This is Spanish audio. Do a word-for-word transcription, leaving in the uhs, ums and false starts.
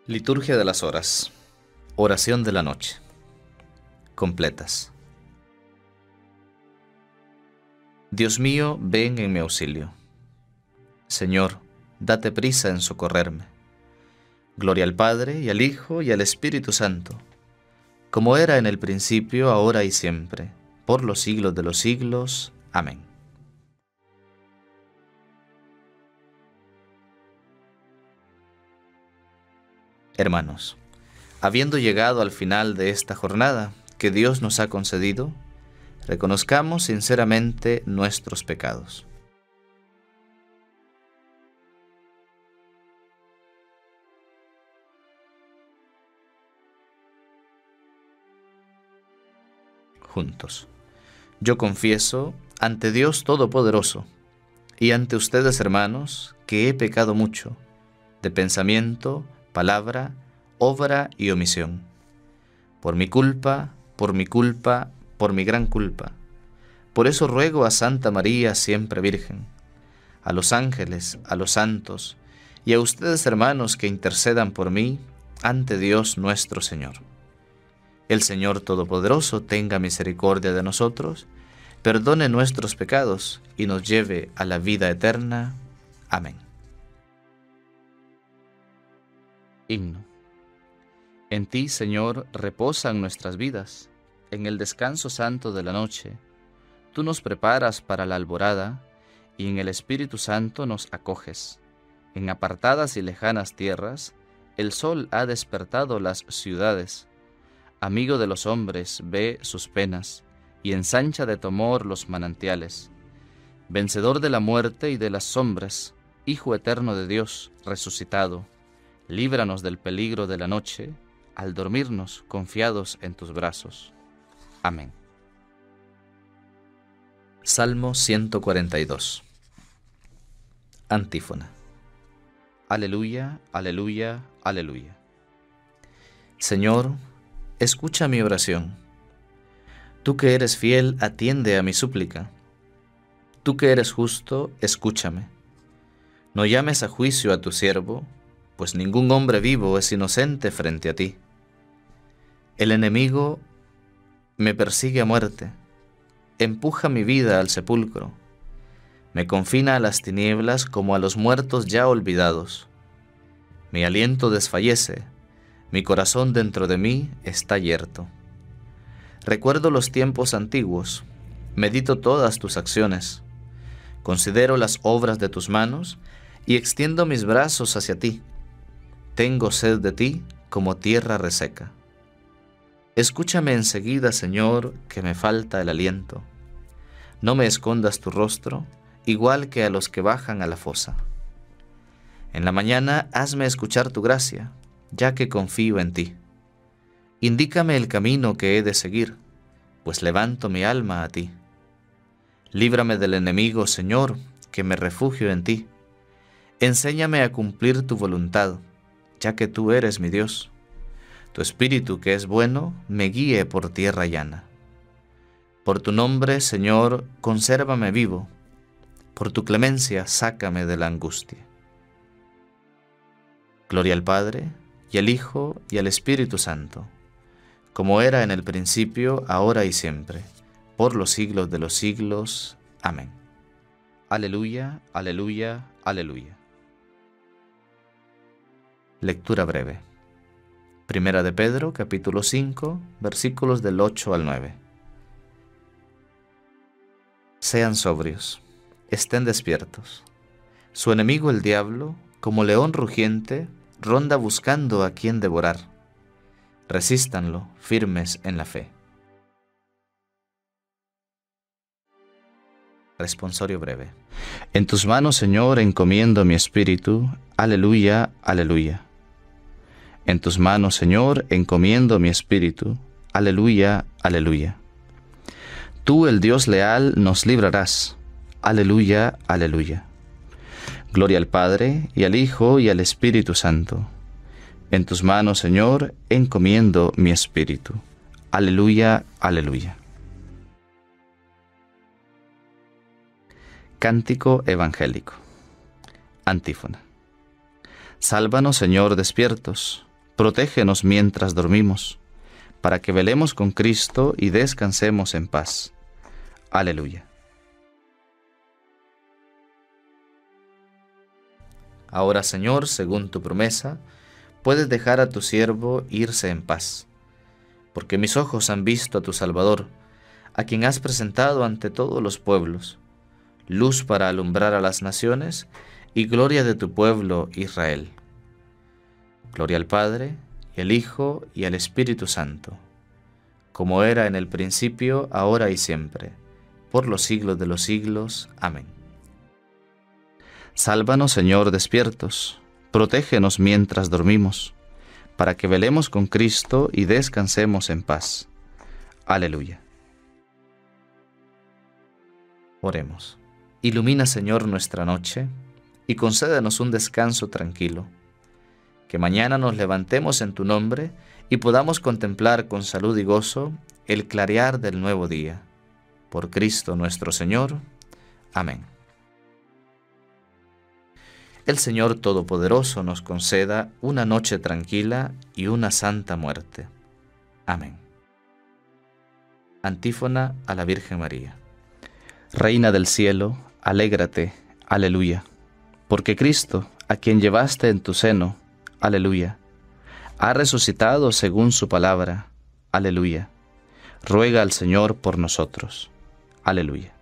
Liturgia de las horas. Oración de la noche. Completas. Dios mío, ven en mi auxilio. Señor, date prisa en socorrerme. Gloria al Padre, y al Hijo, y al Espíritu Santo, como era en el principio, ahora y siempre, por los siglos de los siglos. Amén. Hermanos, habiendo llegado al final de esta jornada que Dios nos ha concedido, reconozcamos sinceramente nuestros pecados. Juntos. Yo confieso ante Dios Todopoderoso y ante ustedes, hermanos, que he pecado mucho, de pensamiento, palabra, obra y omisión. Por mi culpa, por mi culpa, por mi gran culpa. Por eso ruego a Santa María, siempre Virgen, a los ángeles, a los santos, y a ustedes, hermanos, que intercedan por mí ante Dios nuestro Señor. El Señor Todopoderoso tenga misericordia de nosotros, perdone nuestros pecados y nos lleve a la vida eterna. Amén. Himno. En ti, Señor, reposan nuestras vidas. En el descanso santo de la noche, tú nos preparas para la alborada, y en el Espíritu Santo nos acoges. En apartadas y lejanas tierras, el sol ha despertado las ciudades. Amigo de los hombres, ve sus penas, y ensancha de tu amor los manantiales. Vencedor de la muerte y de las sombras, Hijo eterno de Dios, resucitado, líbranos del peligro de la noche, al dormirnos confiados en tus brazos. Amén. Salmo ciento cuarenta y dos. Antífona. Aleluya, aleluya, aleluya. Señor, escucha mi oración. Tú que eres fiel, atiende a mi súplica. Tú que eres justo, escúchame. No llames a juicio a tu siervo, pues ningún hombre vivo es inocente frente a ti. El enemigo me persigue a muerte, empuja mi vida al sepulcro, me confina a las tinieblas como a los muertos ya olvidados. Mi aliento desfallece, mi corazón dentro de mí está yerto. Recuerdo los tiempos antiguos, medito todas tus acciones, considero las obras de tus manos y extiendo mis brazos hacia ti. Tengo sed de ti como tierra reseca. Escúchame enseguida, Señor, que me falta el aliento. No me escondas tu rostro, igual que a los que bajan a la fosa. En la mañana hazme escuchar tu gracia, ya que confío en ti. Indícame el camino que he de seguir, pues levanto mi alma a ti. Líbrame del enemigo, Señor, que me refugio en ti. Enséñame a cumplir tu voluntad, ya que tú eres mi Dios. Tu espíritu, que es bueno, me guíe por tierra llana. Por tu nombre, Señor, consérvame vivo. Por tu clemencia, sácame de la angustia. Gloria al Padre, y al Hijo, y al Espíritu Santo, como era en el principio, ahora y siempre, por los siglos de los siglos. Amén. Aleluya, aleluya, aleluya. Lectura breve. Primera de Pedro, capítulo cinco, versículos del ocho al nueve. Sean sobrios, estén despiertos. Su enemigo el diablo, como león rugiente, ronda buscando a quien devorar. Resístanlo, firmes en la fe. Responsorio breve. En tus manos, Señor, encomiendo mi espíritu. Aleluya, aleluya. En tus manos, Señor, encomiendo mi espíritu. Aleluya, aleluya. Tú, el Dios leal, nos librarás. Aleluya, aleluya. Gloria al Padre, y al Hijo, y al Espíritu Santo. En tus manos, Señor, encomiendo mi espíritu. Aleluya, aleluya. Cántico evangélico. Antífona. Sálvanos, Señor, despiertos. protégenos mientras dormimos, para que velemos con Cristo y descansemos en paz. Aleluya. Ahora, Señor, según tu promesa, puedes dejar a tu siervo irse en paz, porque mis ojos han visto a tu Salvador, a quien has presentado ante todos los pueblos, luz para alumbrar a las naciones y gloria de tu pueblo Israel. Gloria al Padre, y al Hijo, y al Espíritu Santo, como era en el principio, ahora y siempre, por los siglos de los siglos. Amén. Sálvanos, Señor, despiertos, protégenos mientras dormimos, para que velemos con Cristo y descansemos en paz. Aleluya. Oremos. Ilumina, Señor, nuestra noche, y concédenos un descanso tranquilo. Que mañana nos levantemos en tu nombre y podamos contemplar con salud y gozo el clarear del nuevo día. Por Cristo nuestro Señor. Amén. El Señor Todopoderoso nos conceda una noche tranquila y una santa muerte. Amén. Antífona a la Virgen María. Reina del cielo, alégrate, aleluya, porque Cristo, a quien llevaste en tu seno, aleluya, ha resucitado según su palabra, aleluya. Ruega al Señor por nosotros, aleluya.